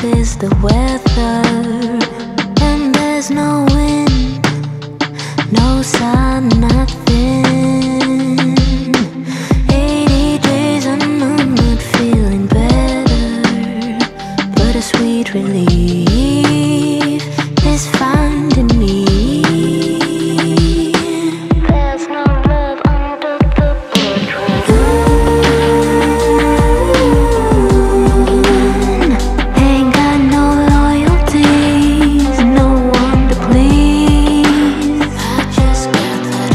is the weather, and there's no wind, no sun, nothing. 80 days and I'm not feeling better, but a sweet relief is finding me. There's no love under the portrait. Ain't got no loyalties, no one to please. I just got that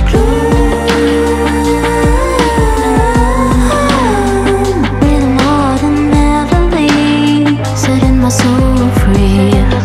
glue. With more than never leave, setting my soul free.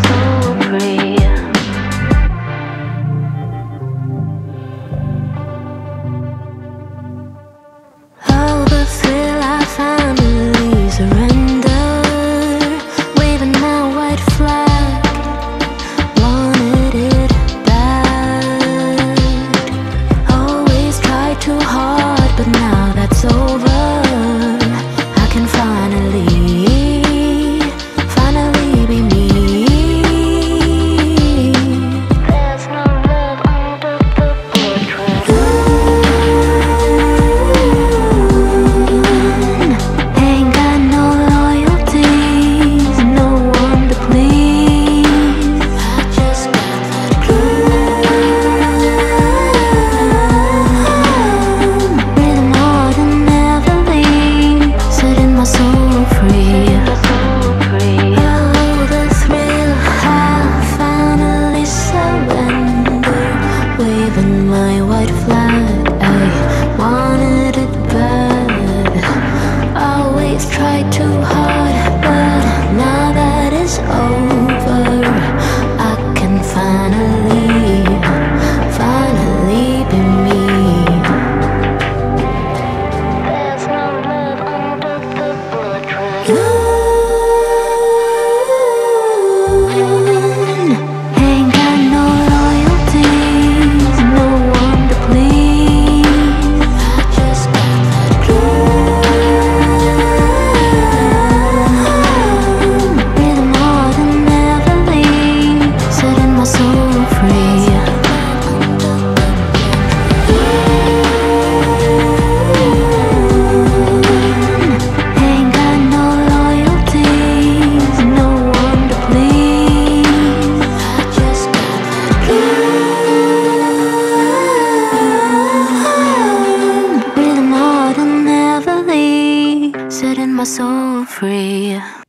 Oh, the thrill, I finally surrender, waving my white flag, wanted it back. Always tried too hard, but now that's over. I can finally be me. There's no love under the portrait. Ain't got no loyalties, no one to please. I just got that glue. With more than never leave, setting my soul free. Oh, the thrill, I finally surrender, waving my white flag. I wanted it bad. Always tried too hard, but now that it's over, I can finally be me. There's no love under the portrait. Ain't got no loyalties, no one to please. I just got that glue. With more than never leave, setting my soul free. Ain't got no loyalties, no one to please. I just got that glue. With more than never leave, setting my soul free.